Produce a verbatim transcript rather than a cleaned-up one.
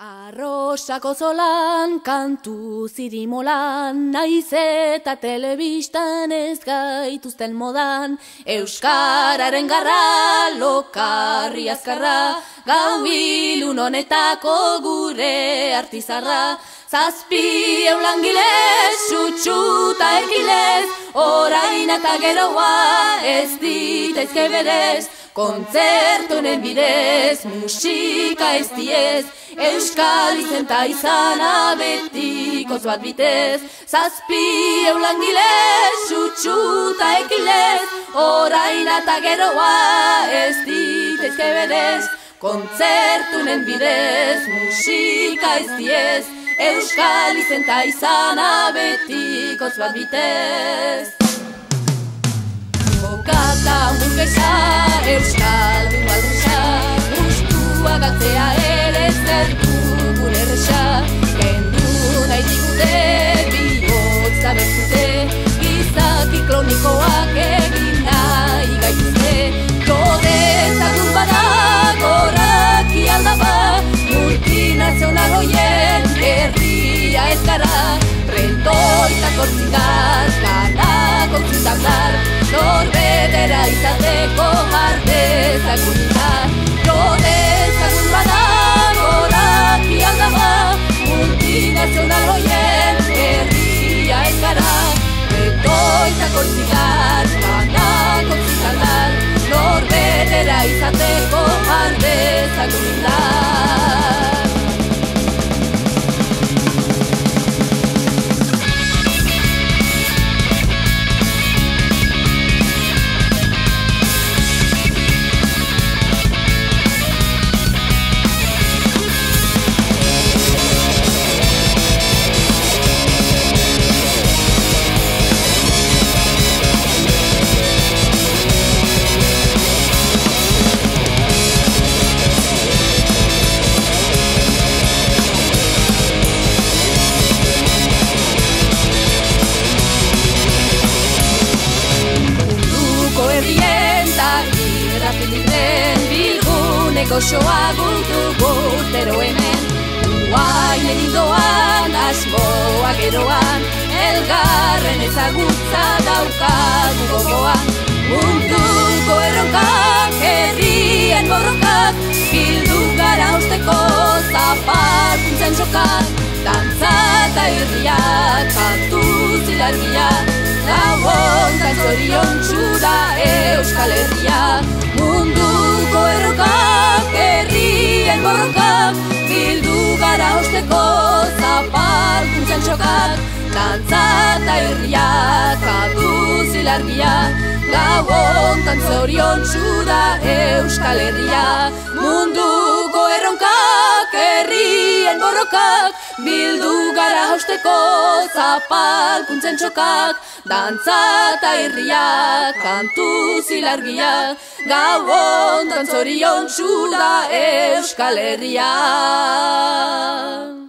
Arrosako zolan, kantu zirimolan, naiz eta telebistan ez gaituzten modan. Euskararen garra, lokarri azkarra, gau ilun honetako gure artizarra. Zazpi eulangilez, sutsuta ekilez, orain eta geroa ez ditaizke berez. Kontzertunen bidez, musika ez diez, euskal izenta izana betikoz bat bitez. Zazpi eulangilez, sutsuta ekilez, orain eta geroa ez ditaizke berez. Kontzertunen bidez, musika ez diez, euskal izenta izana betikoz bat bitez. Bokata burgesa, euskal du baldrusa, gustua galtzea ere zer dugun erresa. Kendu nahi digute, bihotza bertzute, gizaki kronikoak egin nahi gaituzte. Lodezagun bada, goraki aldaba, multinazional hoien herria ez gara. Rentoita kortzigar, kanak ontzutan dar, norbetera izateko jardezagun izan. Lodezagun bada, goraki aldaba, multinazional hoien herria ez gara. Rentoita kortzigar, kanak ontzutan dar, norbetera izateko jardezagun izan. Goxoa gultu gurtero hemen, guain egindoan, asmoa geroan, elgarren ezagutza daukagu gogoan. Munduko erronkak, herrien borrokak, bildu gara usteko zapalkuntzen sokak. Dantza eta irriak, kantu zilargiak, gau hontan zoriontsu da Euskal Herria. Munduko erronkak, herrien borrokak, bildu gara osteko zapalkuntzen sokak. Dantza eta irriak, kantu zilargiak, gau hontan zoriontsu da Euskal Herria. Munduko erronkak, herrien borrokak, bildu gara osteko zapalkuntzen sokak. Dantza eta irriak, kantu zilargiak, gau hontan zoriontsu da Euskal Herria.